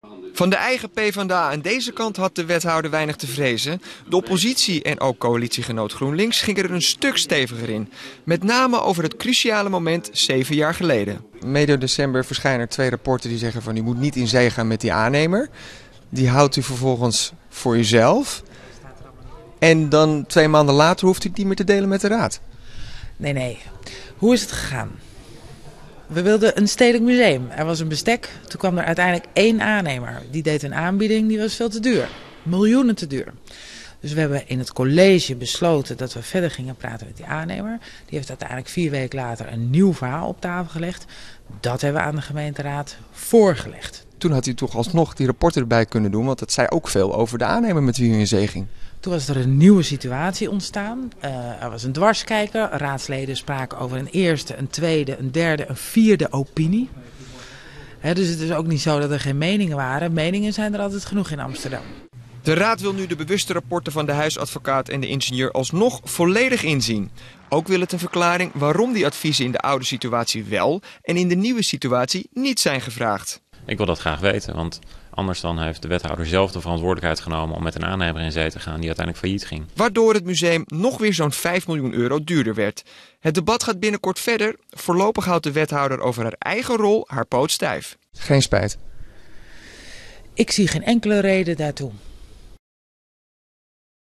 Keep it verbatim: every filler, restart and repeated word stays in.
Van de eigen PvdA aan deze kant had de wethouder weinig te vrezen. De oppositie en ook coalitiegenoot GroenLinks gingen er een stuk steviger in. Met name over het cruciale moment zeven jaar geleden. Medio december verschijnen er twee rapporten die zeggen van u moet niet in zee gaan met die aannemer. Die houdt u vervolgens voor uzelf. En dan twee maanden later hoeft u het niet meer te delen met de raad. Nee, nee. Hoe is het gegaan? We wilden een stedelijk museum. Er was een bestek. Toen kwam er uiteindelijk één aannemer. Die deed een aanbieding, die was veel te duur. Miljoenen te duur. Dus we hebben in het college besloten dat we verder gingen praten met die aannemer. Die heeft uiteindelijk vier weken later een nieuw verhaal op tafel gelegd. Dat hebben we aan de gemeenteraad voorgelegd. Toen had u toch alsnog die rapporten erbij kunnen doen, want dat zei ook veel over de aannemer met wie u in zee ging. Toen was er een nieuwe situatie ontstaan. Uh, er was een dwarskijker. Raadsleden spraken over een eerste, een tweede, een derde, een vierde opinie. He, dus het is ook niet zo dat er geen meningen waren. Meningen zijn er altijd genoeg in Amsterdam. De raad wil nu de bewuste rapporten van de huisadvocaat en de ingenieur alsnog volledig inzien. Ook wil het een verklaring waarom die adviezen in de oude situatie wel en in de nieuwe situatie niet zijn gevraagd. Ik wil dat graag weten, want anders dan heeft de wethouder zelf de verantwoordelijkheid genomen om met een aannemer in zee te gaan die uiteindelijk failliet ging. Waardoor het museum nog weer zo'n vijf miljoen euro duurder werd. Het debat gaat binnenkort verder. Voorlopig houdt de wethouder over haar eigen rol haar poot stijf. Geen spijt. Ik zie geen enkele reden daartoe.